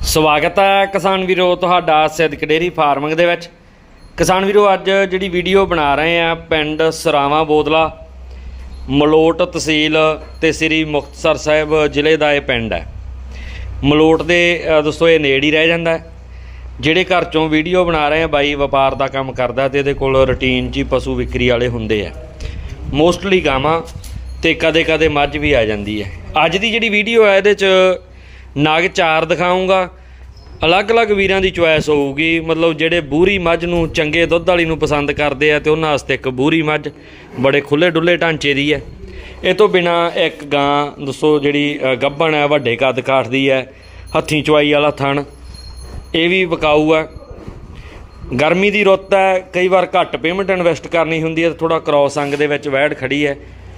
स्वागत है किसान वीरो तुहाडा सिद्दक डेयरी फार्मिंग दे विच। किसान वीरो अज जिहड़ी वीडियो बना रहे हैं पिंड सरावां बोदला मलोट तहसील ते श्री मुक्तसर साहिब जिले का यह पिंड है। मलोट दे दोस्तों ये नेड़ ही रह जाता है। जिहड़े घर चों वीडियो बना रहे हैं बाई व्यापार का काम करदा ते इहदे कोल रूटीन च पशु विक्री वाले हुंदे आ। मोस्टली गावां ते कदे कदे मੱਝ भी आ जाती है। अज की जिहड़ी वीडियो है इहदे च नग चार दिखाऊँगा। अलग अलग वीरां दी चॉइस होऊगी, मतलब जिहड़े बूरी मੱਝ नूं चंगे दुੱਧ वाली नूं पसंद करते हैं तो उन्हां वास्ते एक बूरी मੱਝ बड़े खुले डुले ढांचे दी है। इस तो बिना एक गां दोस्तों जिहड़ी गब्बण है वड्डे कद काठ दी है, हत्थीं चवाई वाला थण, ये भी विकाऊ है। गर्मी की रुत है, कई बार घट पेमेंट इन्वेस्ट करनी हुंदी है, थोड़ा क्रॉस अंग दे विच वैड़ खड़ी है।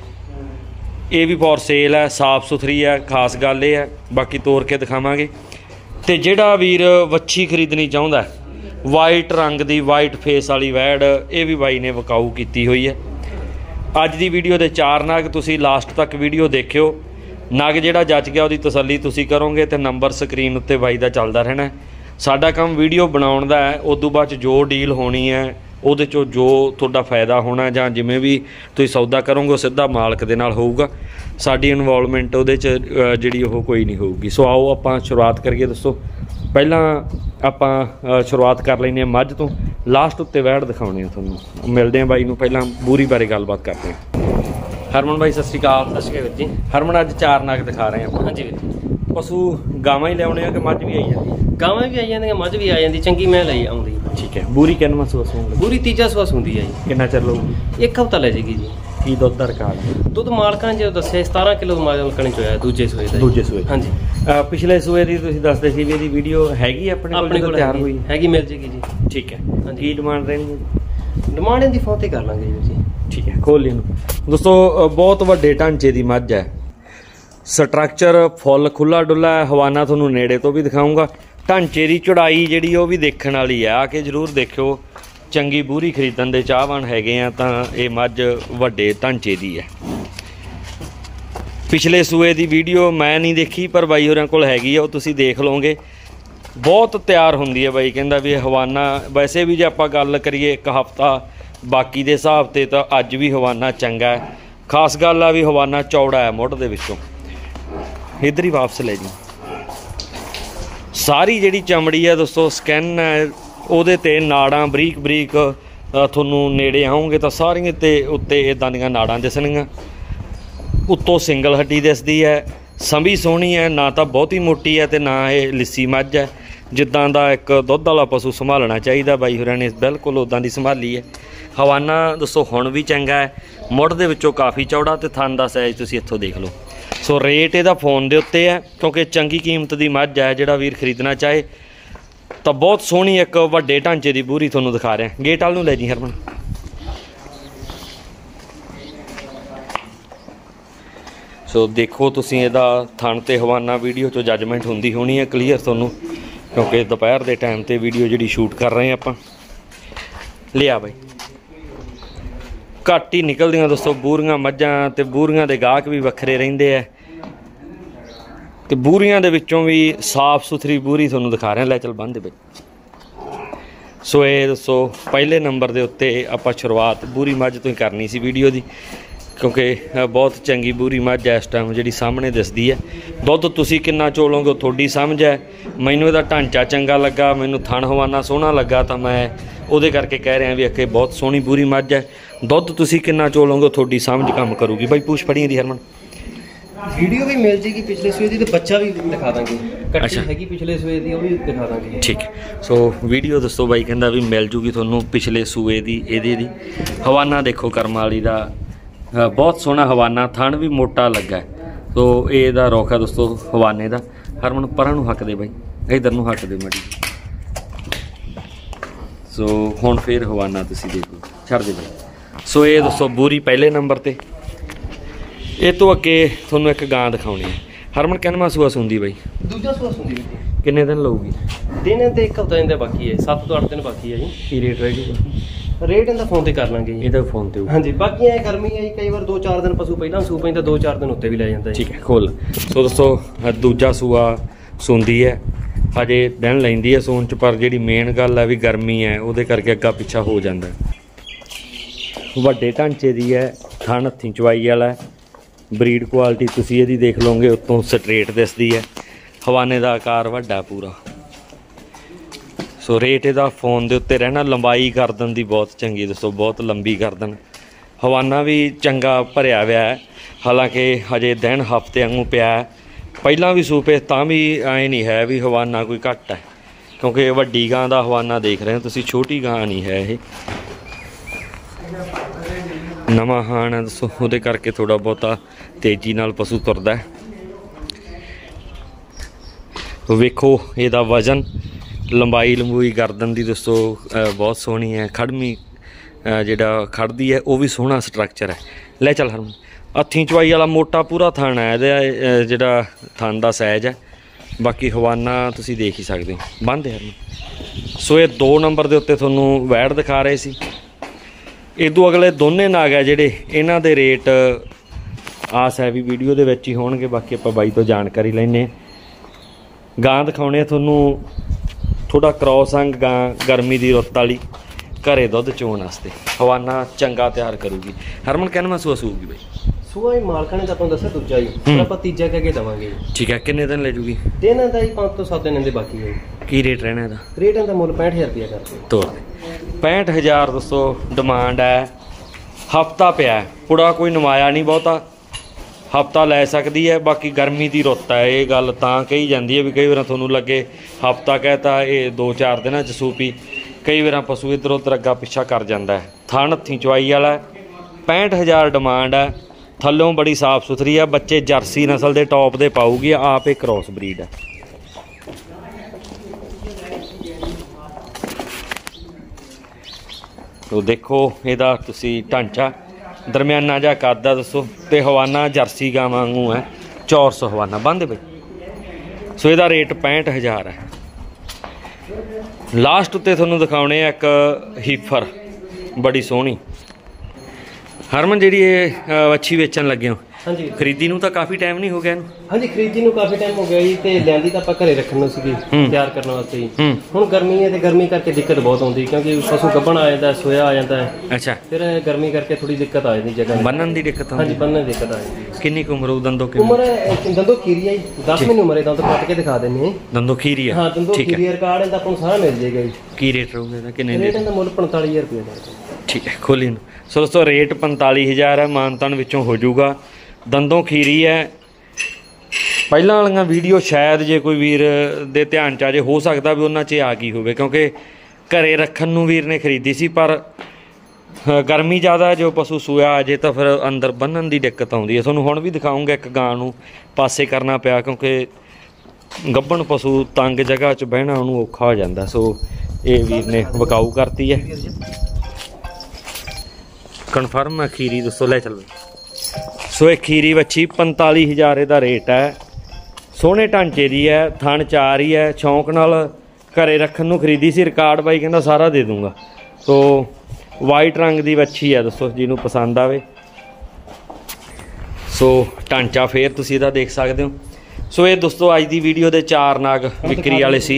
ये भी फॉर सेल है, साफ सुथरी है, खास गल ये है। बाकी तोड़ के दिखावांगे। तो जिहड़ा वीर वच्छी खरीदनी चाहुंदा है वाइट रंग की वाइट फेस वाली वैड़, ये भी बाई ने विकाऊ की हुई है। अज की वीडियो के चार नग तुसी लास्ट तक वीडियो देखियो। नग जिहड़ा जच गया उसकी तसल्ली तुसी करोगे तो नंबर स्क्रीन उत्ते बाई का चलता रहना है। साडा काम वीडियो बनाउण दा है, उदों बाद जो डील होनी है ਉਹਦੇ ਚੋਂ जो ਤੁਹਾਡਾ फायदा होना ਜਾਂ ਜਿਵੇਂ भी ਤੁਸੀਂ सौदा करोगे ਉਹ ਸਿੱਧਾ ਮਾਲਕ ਦੇ ਨਾਲ ਹੋਊਗਾ। ਸਾਡੀ ਇਨਵੋਲਵਮੈਂਟ ਉਹਦੇ 'ਚ ਜਿਹੜੀ ਉਹ ਕੋਈ नहीं ਹੋਊਗੀ। ਸੋ ਆਓ ਆਪਾਂ शुरुआत करिए। दोस्तों ਪਹਿਲਾਂ ਆਪਾਂ शुरुआत कर ਲੈਂਦੇ ਹਾਂ ਮੱਝ ਤੋਂ। लास्ट उत्ते वैड़ दिखाने ਤੁਹਾਨੂੰ मिलते हैं बाई ਨੂੰ। ਪਹਿਲਾਂ ਬੂਰੀ बारे गलबात करते हैं। हरमन भाई सत श्री अकाल। सत श्री अकाल वीर जी। हरमन अज चार नग दिखा रहे हैं। हाँ जी वीर जी। पशु गावां ही लियाउने कि मੱਝ भी आई जाती है? गावां भी आई जाती, मੱਝ भी आ जाती, चंगी मैं ਲਈ ਆਉਂਦੀ। ठीक है। बूरी किन्नवां सूआ सूंगी? बूरी तीजा सूआ सूंदी है जी। कितना चर लऊगी? एक हफ्ता ले जाएगी जी। की दुੱਧ ਦਾ ਰਿਕਾਰਡ ਹੈ? ਦੁੱਧ ਮਾਲਕਾਂ ਨੇ ਜੋ ਦੱਸਿਆ 17 ਕਿਲੋ ਮਾਲਕਾਂ ਨੇ ਚੋਇਆ ਦੂਜੇ ਸੂਏ ਦਾ। ਦੂਜੇ ਸੂਏ? ਹਾਂਜੀ। ਪਿਛਲੇ ਸੂਏ ਦੀ ਤੁਸੀਂ ਦੱਸਦੇ ਸੀ ਵੀ ਇਹਦੀ ਵੀਡੀਓ ਹੈਗੀ ਆਪਣੇ ਕੋਲ ਤਿਆਰ ਹੋਈ? ਹੈਗੀ, ਮਿਲ ਜੇਗੀ ਜੀ। ਠੀਕ ਹੈ। ਕੀ ਡਿਮਾਂਡ ਰਹਿਣੀ? ਡਿਮਾਂਡ ਇਹਦੀ ਫੋਨ ਤੇ ਕਰ ਲਾਂਗੇ ਜੀ। ਠੀਕ ਹੈ, ਖੋਲ ਲਈ ਇਹਨੂੰ। ਦੋਸਤੋ ਬਹੁਤ ਵੱਡੇ ਢਾਂਚੇ ਦੀ ਮੱਝ ਹੈ। ਸਟਰਕਚਰ ਫੁੱਲ ਖੁੱਲਾ ਡੁੱਲਾ ਹੈ। ਹਵਾਨਾ ਤੁਹਾਨੂੰ ਨੇੜੇ ਤੋਂ ਵੀ ਦਿਖਾਊਂਗਾ। ਢਾਂਚੇ ਦੀ ਚੌੜਾਈ ਜਿਹੜੀ ਉਹ ਵੀ ਦੇਖਣ ਵਾਲੀ ਹੈ, ਆ ਕੇ ਜ਼ਰੂਰ ਦੇਖਿਓ। ਚੰਗੀ ਬੂਰੀ ਖਰੀਦਣ ਦੇ ਚਾਹਵਾਨ ਹੈਗੇ ਆ ਤਾਂ ਇਹ ਮੱਝ ਵੱਡੇ ਢਾਂਚੇ ਦੀ ਹੈ। ਪਿਛਲੇ ਸੂਏ ਦੀ ਵੀਡੀਓ ਮੈਂ ਨਹੀਂ ਦੇਖੀ ਪਰ ਬਾਈ ਹੋਰਾਂ ਕੋਲ ਹੈਗੀ ਆ, ਉਹ ਤੁਸੀਂ ਦੇਖ ਲਓਗੇ। ਬਹੁਤ ਤਿਆਰ ਹੁੰਦੀ ਹੈ। ਬਾਈ ਕਹਿੰਦਾ ਵੀ ਹਵਾਨਾ ਵੈਸੇ ਵੀ ਜੇ ਆਪਾਂ ਗੱਲ ਕਰੀਏ ਇੱਕ ਹਫ਼ਤਾ ਬਾਕੀ ਦੇ ਹਿਸਾਬ ਤੇ ਤਾਂ ਅੱਜ ਵੀ ਹਵਾਨਾ ਚੰਗਾ ਹੈ। ਖਾਸ ਗੱਲ ਆ ਵੀ ਹਵਾਨਾ ਚੌੜਾ ਹੈ ਮੁੱਢ ਦੇ ਵਿੱਚੋਂ। ਇੱਧਰ ਹੀ ਵਾਪਸ ਲੈ ਜੀ। ਸਾਰੀ ਜਿਹੜੀ ਚਮੜੀ ਹੈ ਦੋਸਤੋ ਸਕਿਨ ਹੈ, ਉਹਦੇ ਤੇ ਨਾੜਾਂ ਬਰੀਕ ਬਰੀਕ ਤੁਹਾਨੂੰ ਨੇੜੇ ਆਉਂਗੇ ਤਾਂ ਸਾਰੀਆਂ ਤੇ ਉੱਤੇ ਇੱਦਾਂ ਦੀਆਂ ਨਾੜਾਂ ਦਿਸਣਗੀਆਂ। ਉੱਤੋਂ ਸਿੰਗਲ ਹੱਡੀ ਦਿਸਦੀ ਹੈ। ਸੰਭੀ ਸੋਹਣੀ ਹੈ, ਨਾ ਤਾਂ ਬਹੁਤੀ ਮੋਟੀ ਹੈ ਤੇ ਨਾ ਇਹ ਲਿੱਸੀ ਮੱਝ ਹੈ। ਜਿੱਦਾਂ ਦਾ ਇੱਕ ਦੁੱਧ ਵਾਲਾ ਪਸ਼ੂ ਸੰਭਾਲਣਾ ਚਾਹੀਦਾ ਬਾਈ ਹੋਰਾਂ ਨੇ ਬਿਲਕੁਲ ਉੱਦਾਂ ਦੀ ਸੰਭਾਲੀ ਹੈ। ਹਵਾਨਾ ਦੋਸਤੋ ਹੁਣ ਵੀ ਚੰਗਾ ਹੈ, ਮੁੱਢ ਦੇ ਵਿੱਚੋਂ ਕਾਫੀ ਚੌੜਾ ਤੇ ਥਣ ਦਾ ਸਾਈਜ਼ ਤੁਸੀਂ ਇੱਥੋਂ ਦੇਖ ਲਓ। ਸੋ ਰੇਟ ਇਹਦਾ ਫੋਨ ਦੇ ਉੱਤੇ ਹੈ ਕਿਉਂਕਿ ਚੰਗੀ ਕੀਮਤ ਦੀ ਮੱਝ ਹੈ। ਜਿਹੜਾ ਵੀਰ ਖਰੀਦਣਾ ਚਾਹੇ ਤਾਂ ਬਹੁਤ ਸੋਹਣੀ ਇੱਕ ਵੱਡੇ ਢਾਂਚੇ ਦੀ ਬੂਰੀ ਤੁਹਾਨੂੰ ਦਿਖਾ ਰਿਹਾ। ਗੇਟ ਵਾਲ ਨੂੰ ਲੈ ਜੀ ਹਰਮਨ। ਸੋ ਦੇਖੋ ਤੁਸੀਂ ਇਹਦਾ ਥਣ ਤੇ ਹਵਾਨਾ ਵੀਡੀਓ 'ਚੋਂ ਜੱਜਮੈਂਟ ਹੁੰਦੀ ਹੋਣੀ ਹੈ ਕਲੀਅਰ ਤੁਹਾਨੂੰ, ਕਿਉਂਕਿ ਦੁਪਹਿਰ ਦੇ ਟਾਈਮ 'ਤੇ ਵੀਡੀਓ ਜਿਹੜੀ ਸ਼ੂਟ ਕਰ ਰਹੇ ਆਪਾਂ। ਲਿਆ ਬਾਈ ਘੱਟ ਹੀ ਨਿਕਲਦੀਆਂ ਦੋਸਤੋ ਬੂਰੀਆਂ ਮੱਝਾਂ, ਤੇ ਬੂਰੀਆਂ ਦੇ ਗਾਹਕ ਵੀ ਵੱਖਰੇ ਰਹਿੰਦੇ ਹੈ। ਤੇ ਬੂਰੀਆਂ ਦੇ ਵਿੱਚੋਂ ਵੀ ਸਾਫ ਸੁਥਰੀ ਬੂਰੀ ਤੁਹਾਨੂੰ ਦਿਖਾ ਰਿਹਾ। ਲੈ ਚੱਲ ਬੰਨ ਦੇ ਬਈ। ਸੋ ਇਹ ਦੱਸੋ ਪਹਿਲੇ ਨੰਬਰ ਦੇ ਉੱਤੇ ਆਪਾਂ ਸ਼ੁਰੂਆਤ ਬੂਰੀ ਮੱਝ ਤੋਂ ਹੀ ਕਰਨੀ ਸੀ ਵੀਡੀਓ ਦੀ, ਕਿਉਂਕਿ ਬਹੁਤ ਚੰਗੀ ਬੂਰੀ ਮੱਝ ਹੈ ਇਸ ਟਾਈਮ ਜਿਹੜੀ ਸਾਹਮਣੇ ਦਿਸਦੀ ਹੈ। ਦੁੱਧ ਤੁਸੀਂ ਕਿੰਨਾ ਚੋਲੋਗੇ ਉਹ ਤੁਹਾਡੀ ਸਮਝ ਹੈ। ਮੈਨੂੰ ਇਹਦਾ ਢਾਂਚਾ ਚੰਗਾ ਲੱਗਾ, ਮੈਨੂੰ ਥਣ ਹਵਾਨਾ ਸੋਹਣਾ ਲੱਗਾ ਤਾਂ ਮੈਂ ਉਹਦੇ ਕਰਕੇ ਕਹਿ ਰਿਹਾ ਵੀ ਅੱਗੇ ਬਹੁਤ ਸੋਹਣੀ ਬੂਰੀ ਮੱਝ ਹੈ। ਦੁੱਧ ਤੁਸੀਂ ਕਿੰਨਾ ਚੋਲੋਗੇ ਤੁਹਾਡੀ ਸਮਝ ਕੰਮ ਕਰੂਗੀ। ਬਾਈ ਪੂਛ ਫੜੀ ਦੀ ਹਰਮਨ। ਵੀਡੀਓ ਵੀ ਮਿਲ ਜੇਗੀ ਪਿਛਲੇ ਸੂਏ ਦੀ ਤੇ ਬੱਚਾ ਵੀ ਦਿਖਾ ਦਾਂਗੇ। ਕੱਟੀ ਹੈਗੀ ਪਿਛਲੇ ਸੂਏ ਦੀ, ਉਹ ਵੀ ਦਿਖਾ ਦਾਂਗੇ। ਠੀਕ ਹੈ। ਸੋ ਵੀਡੀਓ ਦੱਸੋ ਬਾਈ ਕਹਿੰਦਾ ਵੀ ਮਿਲ ਜੂਗੀ ਤੁਹਾਨੂੰ ਪਿਛਲੇ ਸੂਏ ਦੀ ਇਹਦੇ ਦੀ। ਹਵਾਨਾ ਦੇਖੋ ਕਰਮ ਵਾਲੀ ਦਾ ਬਹੁਤ ਸੋਹਣਾ ਹਵਾਨਾ, ਥਣ ਵੀ ਮੋਟਾ ਲੱਗਾ। ਸੋ ਇਹਦਾ ਰੁੱਖ ਹੈ ਦੋਸਤੋ ਹਵਾਨੇ ਦਾ। ਹਰਮਨ ਪਰਾਂ ਨੂੰ ਹੱਕ ਦੇ ਬਾਈ, ਇੱਧਰ ਨੂੰ ਹੱਕ ਦੇ ਮੜੀ। ਸੋ ਹੁਣ ਫਿਰ ਹਵਾਨਾ ਤੁਸੀਂ ਦੇਖੋ, ਛੱਡ ਦੇ ਬਾਈ। ਸੋ ਇਹ ਦੋਸਤੋ ਬੂਰੀ ਪਹਿਲੇ ਨੰਬਰ 'ਤੇ। ਇਹ ਤੋਂ ਅੱਗੇ ਤੁਹਾਨੂੰ ਇੱਕ ਗਾਂ ਦਿਖਾਉਣੀ ਹੈ। ਹਰਮਨ ਕਿੰਨਵਾਂ ਸੂਆ ਸੁੰਦੀ ਬਾਈ? ਦੂਜਾ ਸੂਆ ਸੁੰਦੀ। ਕਿੰਨੇ ਦਿਨ ਲਊਗੀ? ਦਿਨ ਤੇ ਇੱਕ ਹਫ਼ਤਾ ਇਹਦੇ ਬਾਕੀ ਹੈ, 7 ਤੋਂ 8 ਦਿਨ ਬਾਕੀ ਹੈ ਜੀ। ਕੀ ਰੇਟ ਰਹਿ ਜੂਗਾ? ਰੇਟ ਇਹਦਾ ਫੋਨ ਤੇ ਕਰ ਲਾਂਗੇ ਜੀ। ਇਹਦਾ ਫੋਨ ਤੇ? ਹਾਂਜੀ। ਬਾਕੀ ਇਹ ਗਰਮੀ ਹੈ ਜੀ, ਕਈ ਵਾਰ 2-4 ਦਿਨ ਪਸ਼ੂ ਪਹਿਲਾਂ ਸੂ ਪੈਂਦਾ, 2-4 ਦਿਨ ਉੱਤੇ ਵੀ ਲੈ ਜਾਂਦਾ। ਠੀਕ ਹੈ, ਖੋਲ। ਸੋ ਦੋਸਤੋ ਦੂਜਾ ਸੂਆ ਸੁੰਦੀ ਹੈ। ਹਜੇ ਦਿਨ ਲੈਂਦੀ ਹੈ ਸੂਣ 'ਚ, ਪਰ ਜਿਹੜੀ ਮੇਨ ਗੱਲ ਹੈ ਵੀ ਗਰਮੀ ਹੈ ਉਹਦੇ ਕਰਕੇ ਅੱਗਾ ਪਿੱਛਾ ਹੋ ਜਾਂਦਾ। ਵੱਡੇ ਢਾਂਚੇ ਦੀ ਹੈ, ਥਣ ਹੱਥੀਂ ਚਵਾਈ ਵਾਲਾ ਹੈ, ਬਰੀਡ ਕੁਆਲਿਟੀ ਤੁਸੀਂ ਇਹਦੀ ਦੇਖ ਲਓਗੇ, ਉੱਤੋਂ ਸਟਰੇਟ ਦਿਸਦੀ ਹੈ, ਹਵਾਨੇ ਦਾ ਆਕਾਰ ਵੱਡਾ ਪੂਰਾ। ਸੋ ਰੇਟ ਇਹਦਾ ਫੋਨ ਦੇ ਉੱਤੇ ਰਹਿਣਾ। ਲੰਬਾਈ ਗਰਦਨ ਦੀ ਬਹੁਤ ਚੰਗੀ, ਦੱਸੋ ਬਹੁਤ ਲੰਬੀ ਗਰਦਨ, ਹਵਾਨਾ ਵੀ ਚੰਗਾ ਭਰਿਆ ਹੋਇਆ ਹੈ। ਹਾਲਾਂਕਿ ਹਜੇ ਦਿਨ ਹਫ਼ਤੇ ਵਾਂਗੂ ਪਿਆ ਹੈ, ਪਹਿਲਾਂ ਵੀ ਸੂਪੇ, ਤਾਂ ਵੀ ਐਂ ਨਹੀਂ ਹੈ ਵੀ ਹਵਾਨਾ ਕੋਈ ਘੱਟ ਹੈ, ਕਿਉਂਕਿ ਵੱਡੀ ਗਾਂ ਦਾ ਹਵਾਨਾ ਦੇਖ ਰਹੇ ਹੋ ਤੁਸੀਂ, ਛੋਟੀ ਗਾਂ ਨਹੀਂ ਹੈ ਇਹ। ਨਵਾਂ ਹਾਣ ਹੈ ਦੱਸੋ, ਉਹਦੇ ਕਰਕੇ ਥੋੜ੍ਹਾ ਬਹੁਤਾ ਤੇਜ਼ੀ ਨਾਲ ਪਸ਼ੂ ਤੁਰਦਾ। ਵੇਖੋ ਇਹਦਾ ਵਜ਼ਨ, ਲੰਬਾਈ ਗਰਦਨ ਦੀ ਦੱਸੋ ਬਹੁਤ ਸੋਹਣੀ ਹੈ। ਖੜਮੀ ਜਿਹੜਾ ਖੜਦੀ ਹੈ ਉਹ ਵੀ ਸੋਹਣਾ ਸਟਰਕਚਰ ਹੈ। ਲੈ ਚੱਲ ਹਰਮਨ, ਹੱਥੀਂ ਚਵਾਈ ਵਾਲਾ ਮੋਟਾ ਪੂਰਾ ਥਣ ਹੈ ਇਹਦਾ, ਜਿਹੜਾ ਥਣ ਦਾ ਸਾਈਜ਼ ਹੈ। ਬਾਕੀ ਹਵਾਨਾ ਤੁਸੀਂ ਦੇਖ ਹੀ ਸਕਦੇ ਹੋ, ਬੰਦ ਹਰਮਨ। ਸੋ ਇਹ 2 ਨੰਬਰ ਦੇ ਉੱਤੇ ਤੁਹਾਨੂੰ ਵੈੜ ਦਿਖਾ ਰਹੇ ਸੀ। ਇਦੋਂ ਅਗਲੇ ਦੋਨੇ ਨਾਗ ਹੈ ਜਿਹੜੇ, ਇਹਨਾਂ ਦੇ ਰੇਟ ਆਸ ਹੈ ਵੀ ਵੀਡੀਓ ਦੇ ਵਿੱਚ ਹੀ ਹੋਣਗੇ। ਬਾਕੀ ਆਪਾਂ ਬਾਈ ਤੋਂ ਜਾਣਕਾਰੀ ਲੈਂਦੇ। ਗਾਂ ਦਿਖਾਉਣੇ ਤੁਹਾਨੂੰ, ਥੋੜਾ ਕ੍ਰੋਸ ਅੰਗ ਗਾਂ, ਗਰਮੀ ਦੀ ਰੁੱਤ ਵਾਲੀ, ਘਰੇ ਦੁੱਧ ਚੋਣ ਵਾਸਤੇ, ਹਵਾਨਾ ਚੰਗਾ ਤਿਆਰ ਕਰੂਗੀ। ਹਰਮਨ ਕਹਿਣਾ ਸੂਆ ਸੂਗੀ ਬਾਈ? ਸੂਆ ਹੀ ਮਾਲਕਾਂ ਨੇ ਤਾਂ ਤੁਹਾਨੂੰ ਦੱਸਿਆ ਦੂਜਾ ਹੀ, ਪਰ ਆਪਾਂ ਤੀਜਾ ਕਹਿ ਕੇ ਦੇਵਾਂਗੇ। ਠੀਕ ਹੈ, ਕਿੰਨੇ ਦਿਨ ਲੈ ਜੂਗੀ? ਦਿਨਾਂ ਦਾ ਹੀ 5 ਤੋਂ 7 ਦਿਨਾਂ ਦੇ ਬਾਕੀ ਹੈ। ਕੀ ਰੇਟ ਰਹਿਣਾ ਇਹਦਾ? ਰੇਟ ਇਹਦਾ ਮੁੱਲ 65000 ਰੁਪਇਆ ਕਰਦੇ ਤੋਰ 65000 ਦੱਸੋ ਡਿਮਾਂਡ ਹੈ। ਹਫਤਾ ਪਿਆ, ਪੁੜਾ ਕੋਈ ਨਵਾਇਆ ਨਹੀਂ ਬਹੁਤਾ, ਹਫਤਾ ਲੈ ਸਕਦੀ ਹੈ। ਬਾਕੀ ਗਰਮੀ ਦੀ ਰੁੱਤ ਹੈ, ਇਹ ਗੱਲ ਤਾਂ ਕਹੀ ਜਾਂਦੀ ਹੈ ਵੀ ਕਈ ਵਾਰ ਤੁਹਾਨੂੰ ਲੱਗੇ ਹਫਤਾ ਕਹਿਤਾ, ਇਹ 2-4 ਦਿਨਾਂ 'ਚ ਸੂਪੀ। ਕਈ ਵਾਰ ਪਸ਼ੂ ਇੱਧਰ ਉੱਧਰ ਅੱਗਾ ਪਿੱਛਾ ਕਰ ਜਾਂਦਾ ਹੈ। ਥਣ ਹੱਥੀਂ ਚਵਾਈ ਵਾਲਾ, 65000 ਡਿਮਾਂਡ ਹੈ। ਥੱਲੋਂ ਬੜੀ ਸਾਫ਼ ਸੁਥਰੀ ਹੈ, ਬੱਚੇ ਜਰਸੀ ਨਸਲ ਦੇ ਟੌਪ ਦੇ ਪਾਊਗੀ, ਆਪ ਇਹ ਕ੍ਰੋਸ ਬਰੀਡ ਹੈ। ਤੋ ਦੇਖੋ ਇਹਦਾ ਤੁਸੀਂ ਢਾਂਚਾ, ਦਰਮਿਆਨਾ ਜਿਹਾ ਕੱਦ ਆ ਦੱਸੋ, ਤੇ ਹਵਾਨਾ ਜਰਸੀ ਗਾਂ ਵਾਂਗੂ ਹੈ, ਚੌਰਸ ਹਵਾਨਾ। ਬੰਦ ਬਈ। ਸੋ ਇਹਦਾ ਰੇਟ 65000 ਹੈ। ਲਾਸਟ ਉੱਤੇ ਤੁਹਾਨੂੰ ਦਿਖਾਉਣੇ ਆ ਇੱਕ ਹੀਫਰ, ਬੜੀ ਸੋਹਣੀ। ਹਰਮਨ ਜਿਹੜੀ ਇਹ ਵੱਛੀ ਵੇਚਣ ਲੱਗੇ ਹੋ, ਹਾਂਜੀ, ਖਰੀਦੀ ਨੂੰ ਤਾਂ ਕਾਫੀ ਟਾਈਮ ਨਹੀਂ ਹੋ ਗਿਆ ਇਹਨੂੰ? ਹਾਂਜੀ, ਖਰੀਦੀ ਨੂੰ ਕਾਫੀ ਟਾਈਮ ਹੋ ਗਿਆ ਜੀ, ਤੇ ਲਿਆਂਦੀ ਤਾਂ ਆਪਾਂ ਘਰੇ ਰੱਖਣ ਨੂੰ ਸੀਗੀ, ਤਿਆਰ ਕਰਨ ਵਾਸਤੇ ਜੀ। ਹੁਣ ਗਰਮੀ ਹੈ ਤੇ ਗਰਮੀ ਕਰਕੇ ਦਿੱਕਤ ਬਹੁਤ ਆਉਂਦੀ, ਕਿਉਂਕਿ ਪਸ਼ੂ ਗੱਭਣ ਆ ਜਾਂਦਾ, ਸੋਇਆ ਆ ਜਾਂਦਾ ਹੈ। ਅੱਛਾ, ਫਿਰ ਗਰਮੀ ਕਰਕੇ ਥੋੜੀ ਦਿੱਕਤ ਆ ਜਾਂਦੀ ਜਗ੍ਹਾ ਬੰਨਣ ਦੀ ਦਿੱਕਤ ਆਉਂਦੀ? ਹਾਂਜੀ, ਬੰਨਣ ਦੀ ਦਿੱਕਤ ਆ ਜਾਂਦੀ। ਕਿੰਨੀ ਕੁ ਉਮਰ? ਦੰਦੋ ਉਮਰ ਦੰਦੋ ਖੀਰੀ ਹੈ ਜੀ, 10 ਮਹੀਨੇ ਉਮਰ ਹੈ। ਦੰਦ ਕੱਟ ਕੇ ਦਿਖਾ ਦਿੰਦੇ ਹਾਂ। ਦੰਦੋ ਖੀਰੀ ਹੈ? ਹਾਂ, ਦੰਦੋ ਖੀਰੀ ਰਿਕਾਰਡ ਇਹਦਾ ਆਪਾਂ ਨੂੰ ਸਾਰਾ ਮਿਲ ਜਾਏਗਾ ਜੀ। ਕੀ ਰੇਟ ਰਹੂਗਾ ਇਹਦਾ? ਕਿੰਨੇ ਰੇਟ ਇਹਦਾ ਮੁੱਲ 45000 ਰੁਪਏ। ਠੀਕ ਹੈ, ਖੋਲੀ ਨੂੰ। ਸੋ ਦੋਸਤੋ ਰੇਟ 45000 ਹੈ, ਮਾਨਤਾਨ ਵਿੱਚੋਂ ਹੋ ਜਾਊਗਾ। ਦੰਦੋਂ ਖੀਰੀ ਹੈ। ਪਹਿਲਾਂ ਵਾਲੀਆਂ ਵੀਡੀਓ ਸ਼ਾਇਦ ਜੇ ਕੋਈ ਵੀਰ ਦੇ ਧਿਆਨ 'ਚ ਆ ਜੇ, ਹੋ ਸਕਦਾ ਵੀ ਉਹਨਾਂ 'ਚ ਆ ਗਈ ਹੋਵੇ, ਕਿਉਂਕਿ ਘਰੇ ਰੱਖਣ ਨੂੰ ਵੀਰ ਨੇ ਖਰੀਦੀ ਸੀ, ਪਰ ਗਰਮੀ ਜ਼ਿਆਦਾ, ਜੋ ਪਸ਼ੂ ਸੂਇਆ ਆ ਜੇ ਤਾਂ ਫਿਰ ਅੰਦਰ ਬੰਨਣ ਦੀ ਦਿੱਕਤ ਆਉਂਦੀ ਹੈ। ਤੁਹਾਨੂੰ ਹੁਣ ਵੀ ਦਿਖਾਊਂਗਾ, ਇੱਕ ਗਾਂ ਨੂੰ ਪਾਸੇ ਕਰਨਾ ਪਿਆ, ਕਿਉਂਕਿ ਗੱਭਣ ਪਸ਼ੂ ਤੰਗ ਜਗ੍ਹਾ 'ਚ ਬਹਿਣਾ ਉਹਨੂੰ ਔਖਾ ਹੋ ਜਾਂਦਾ। ਸੋ ਇਹ ਵੀਰ ਨੇ ਵਿਕਾਊ ਕਰਤੀ ਹੈ। ਕਨਫਰਮ ਹੈ ਖੀਰੀ ਦੱਸੋ? ਲੈ ਚੱਲੋ। ਸੋ ਇਹ ਖੀਰੀ ਵੱਛੀ 45000 ਇਹਦਾ ਰੇਟ ਹੈ। ਸੋਹਣੇ ਢਾਂਚੇ ਦੀ ਹੈ, ਥਣ 4 ਹੀ ਹੈ, ਸ਼ੌਂਕ ਨਾਲ ਘਰੇ ਰੱਖਣ ਨੂੰ ਖਰੀਦੀ ਸੀ। ਰਿਕਾਰਡ ਬਾਈ ਕਹਿੰਦਾ ਸਾਰਾ ਦੇ ਦੂੰਗਾ। ਸੋ ਵਾਈਟ ਰੰਗ ਦੀ ਵੱਛੀ ਹੈ, ਦੱਸੋ ਜਿਹਨੂੰ ਪਸੰਦ ਆਵੇ। ਸੋ ਢਾਂਚਾ ਫੇਰ ਤੁਸੀਂ ਇਹਦਾ ਦੇਖ ਸਕਦੇ ਹੋ। ਸੋ ਇਹ ਦੋਸਤੋ ਅੱਜ ਦੀ ਵੀਡੀਓ ਦੇ 4 ਨਾਗ ਵਿਕਰੀ ਵਾਲੇ ਸੀ।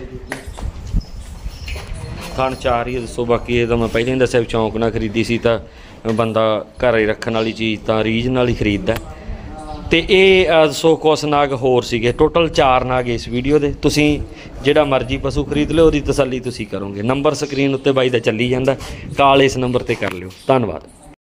ਥਣ 4 ਹੀ ਦੱਸੋ। ਬਾਕੀ ਇਹ ਤਾਂ ਮੈਂ ਪਹਿਲਾਂ ਹੀ ਦੱਸਿਆ, ਸ਼ੌਂਕ ਨਾਲ ਖਰੀਦੀ ਸੀ, ਤਾਂ ਬੰਦਾ ਘਰੇ ਰੱਖਣ ਵਾਲੀ ਚੀਜ਼ ਤਾਂ ਰੀਝ ਨਾਲ ਹੀ ਖਰੀਦਦਾ। ਤੇ ਇਹ ਦੱਸੋ ਕੁਛ ਨਾਗ ਹੋਰ ਸੀਗੇ, ਟੋਟਲ 4 ਨਾਗ ਇਸ ਵੀਡੀਓ ਦੇ। ਤੁਸੀਂ ਜਿਹੜਾ ਮਰਜ਼ੀ ਪਸ਼ੂ ਖਰੀਦ ਲਿਓ, ਉਹਦੀ ਤਸੱਲੀ ਤੁਸੀਂ ਕਰੋਗੇ। ਨੰਬਰ ਸਕਰੀਨ ਉੱਤੇ ਬਾਈ ਦਾ ਚੱਲੀ ਜਾਂਦਾ, ਕਾਲ ਇਸ ਨੰਬਰ ਤੇ ਕਰ ਲਿਓ। ਧੰਨਵਾਦ।